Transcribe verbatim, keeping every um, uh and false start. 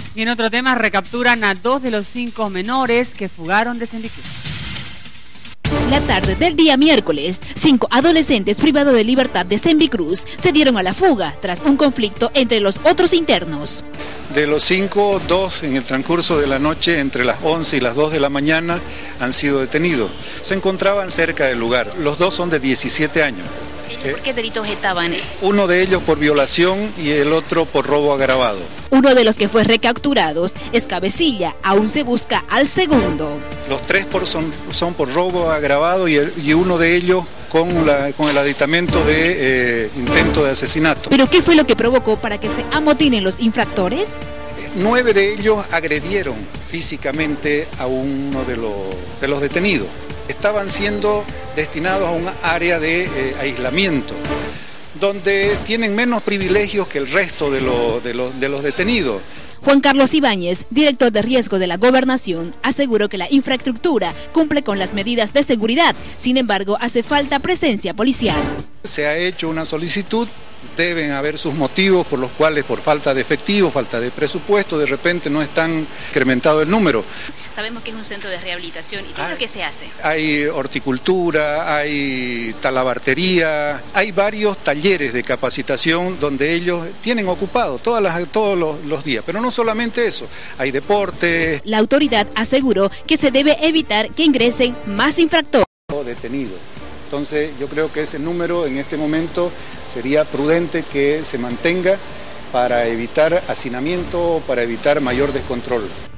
Y en otro tema, recapturan a dos de los cinco menores que fugaron de Sembicruz. La tarde del día miércoles, cinco adolescentes privados de libertad de Sembicruz se dieron a la fuga tras un conflicto entre los otros internos. De los cinco, dos en el transcurso de la noche, entre las once y las dos de la mañana, han sido detenidos. Se encontraban cerca del lugar. Los dos son de diecisiete años. ¿Por qué delitos estaban? Uno de ellos por violación y el otro por robo agravado. Uno de los que fue recapturados es Cabecilla, aún se busca al segundo. Los tres por son, son por robo agravado y, el, y uno de ellos con, la, con el aditamento de eh, intento de asesinato. ¿Pero qué fue lo que provocó para que se amotinen los infractores? Nueve de ellos agredieron físicamente a uno de los, de los detenidos. Estaban siendo destinados a un área de eh, aislamiento, donde tienen menos privilegios que el resto de, lo, de, los, de los detenidos. Juan Carlos Ibáñez, director de riesgo de la Gobernación, aseguró que la infraestructura cumple con las medidas de seguridad, sin embargo hace falta presencia policial. Se ha hecho una solicitud, deben haber sus motivos por los cuales por falta de efectivo, falta de presupuesto, de repente no están incrementado el número. Sabemos que es un centro de rehabilitación, ¿y qué es lo que se hace? Hay horticultura, hay talabartería, hay varios talleres de capacitación donde ellos tienen ocupado todas las, todos los, los días, pero no solamente eso, hay deporte. La autoridad aseguró que se debe evitar que ingresen más infractores. Detenidos. Entonces yo creo que ese número en este momento sería prudente que se mantenga para evitar hacinamiento, para evitar mayor descontrol.